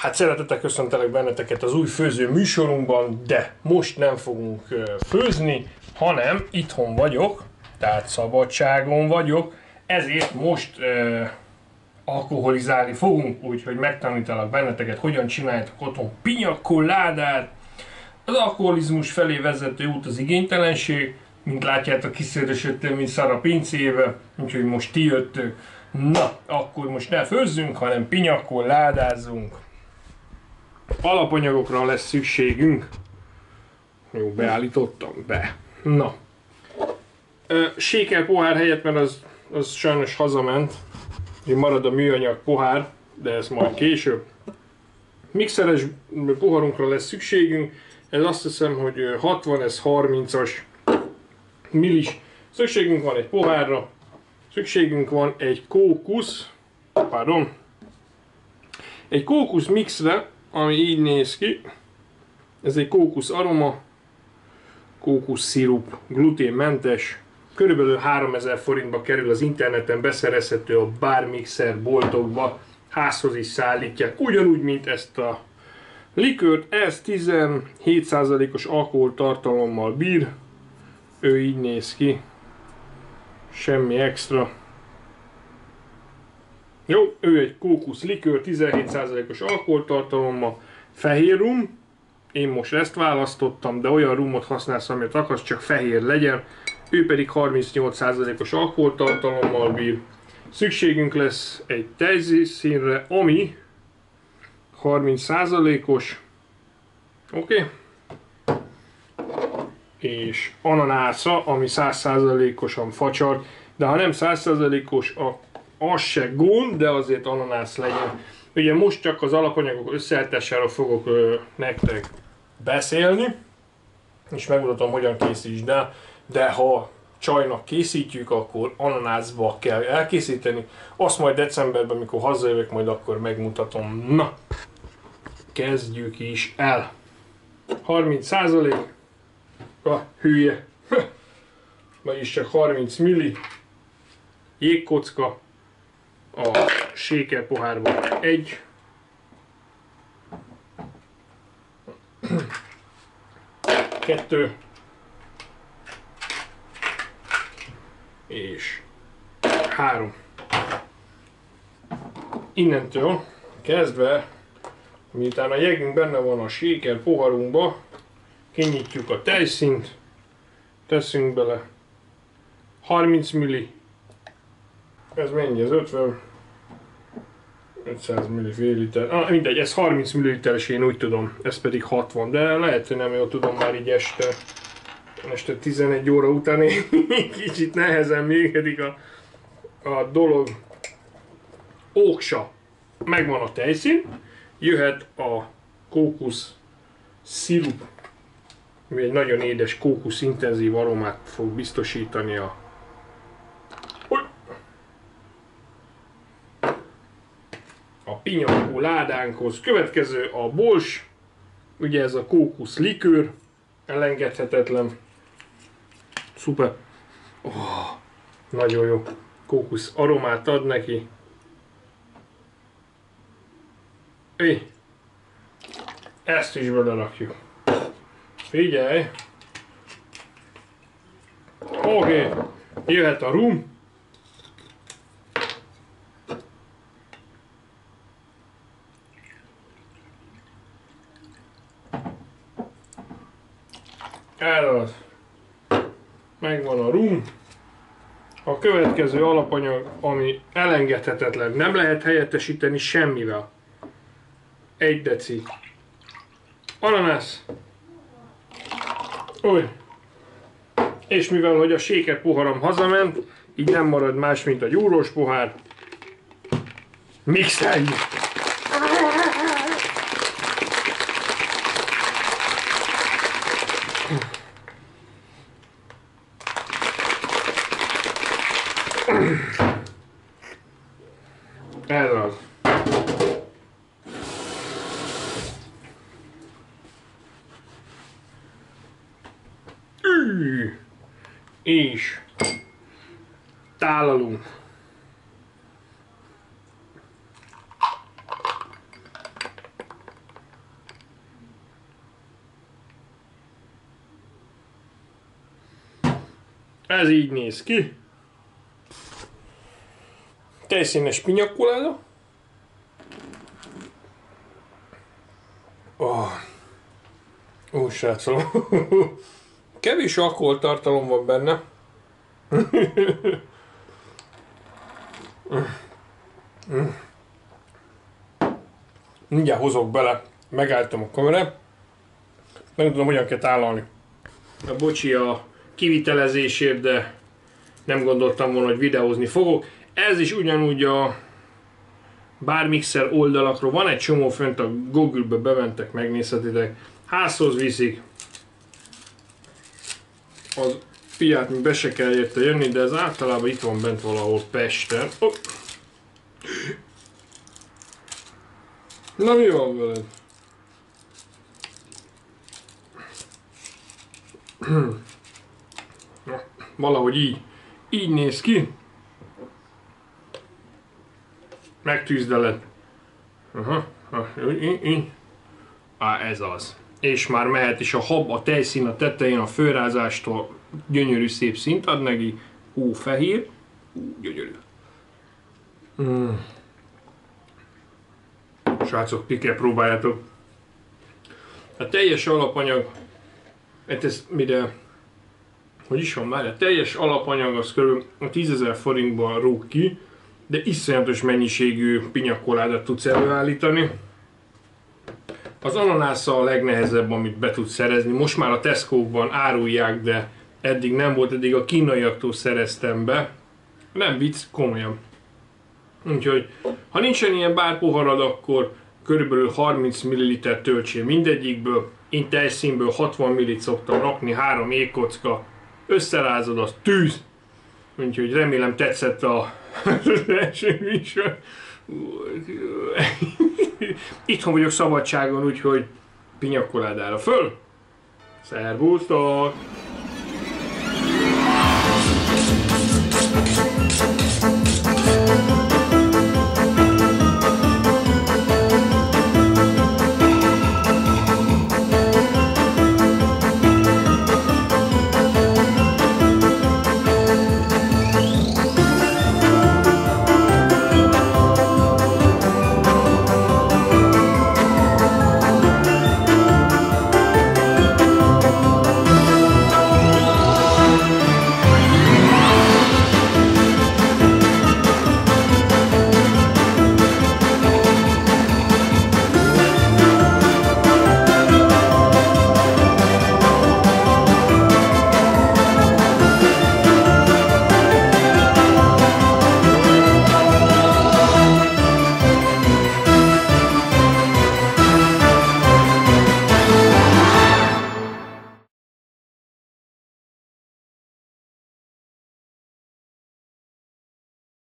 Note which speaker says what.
Speaker 1: Hát szeretettel köszöntelek benneteket az új főző műsorunkban, de most nem fogunk főzni, hanem itthon vagyok, tehát szabadságon vagyok, ezért most alkoholizálni fogunk, úgyhogy megtanítalak benneteket, hogyan csináljátok otthon piña coládát. Az alkoholizmus felé vezető út az igénytelenség, mint látjátok, kiszélesődtem, mint szar a pincébe, úgyhogy most ti jöttök. Na, akkor most ne főzzünk, hanem piña coládázzunk. Alapanyagokra lesz szükségünk. Jó, beállítottam be. Na. Sékel pohár helyett, mert az sajnos hazament. Marad a műanyag pohár, de ez majd később. Mixeres poharunkra lesz szükségünk. Ez azt hiszem, hogy 60, ez 30-as millis. Szükségünk van egy pohárra. Szükségünk van egy egy kókusz mixre, ami így néz ki. Ez egy kókusz aroma, kókusz szirup, gluténmentes. Körülbelül 3000 forintba kerül, az interneten beszerezhető, a bármixer boltokba, házhoz is szállítják, ugyanúgy, mint ezt a likőrt. Ez 17%-os alkoholtartalommal bír, ő így néz ki, semmi extra. Jó, ő egy kókusz likőr, 17%-os alkoholtartalommal, fehér rum. Én most ezt választottam, de olyan rumot használsz, amit akarsz, csak fehér legyen. Ő pedig 38%-os alkoholtartalommal bír. Szükségünk lesz egy tejszínre, ami 30%-os. Oké. És ananászra, ami 100%-osan facsar. De ha nem 100%-os, az se gond, de azért ananász legyen. Ugye most csak az alapanyagok összeállításáról fogok nektek beszélni, és megmutatom, hogyan készítsd el, de ha csajnak készítjük, akkor ananászba kell elkészíteni. Azt majd decemberben, amikor hazajövök, majd akkor megmutatom. Na, kezdjük is el. 30%, hülye, vagyis csak 30 milli jégkocka, a shaker pohárban 1, kettő és 3. Innentől kezdve, miután a jegünk benne van a shaker poharunkba, kinyitjuk a tejszínt, teszünk bele 30 milli. Ez mennyi? Ez 50, 500 ml fél liter. Mindegy, ez 30 ml-es, én úgy tudom, ez pedig 60, de lehet, hogy nem jól tudom már így este 11 óra után kicsit nehezen működik a dolog. Óksa. Megvan a tejszín, jöhet a kókusz szirup, ami egy nagyon édes kókusz intenzív aromát fog biztosítani a piña coládánkhoz. Következő a bors, ugye ez a kókusz likőr, elengedhetetlen. Szuper. Nagyon jó. Kókusz aromát ad neki. Ezt is belerakjuk. Figyelj! Oké, jöhet a rum. Ez megvan a rum. A következő alapanyag, ami elengedhetetlen, nem lehet helyettesíteni semmivel. 1 deci ananász. És mivel hogy a shaker poharam hazament, így nem marad más, mint a gyúrós pohár, mixeljük. Ez az. És tálalunk. Ez így néz ki. Tejszínes pinyakkoláda. Srácok. Kevés alkoholtartalom van benne. Mindjárt hozok bele. Megálltam a kamerát. Nem tudom, hogyan kell tálalni. Bocsi a kivitelezésért, de nem gondoltam volna, hogy videózni fogok. Ez is ugyanúgy a bármixer oldalakról van, egy csomó fönt a Google-be bementek, megnézhetitek. Házhoz viszik. Az piát mi be se kell érte jönni, de ez általában itt van bent valahol Pesten. Oh. Na mi van veled? Na, valahogy így néz ki. Megtűzdeled. Ez az. És már mehet is a hab, a tejszín a tetején, a főrázástól gyönyörű szép szint ad neki. Fehér. Gyönyörű. Srácok, ti kell próbáljátok. A teljes alapanyag, hát ez mire, hogy is van már, a teljes alapanyag az kb. 10 000 forintban rúg ki, de iszonyatos mennyiségű pinyakkoládát tudsz előállítani. Az ananász a legnehezebb, amit be tudsz szerezni. Most már a Tesco-ban árulják, de eddig nem volt, eddig a kínaiaktól szereztem be. Nem vicc, komolyan. Úgyhogy, ha nincsen ilyen bárpoharad, akkor körülbelül 30 ml töltsél mindegyikből. Én tejszínből 60 ml szoktam rakni, 3 ékkocka. Összerázod, az tűz. Úgyhogy remélem tetszett az első műsor. Itthon vagyok szabadságon, úgyhogy pinyakkoládára föl. Szervusztok!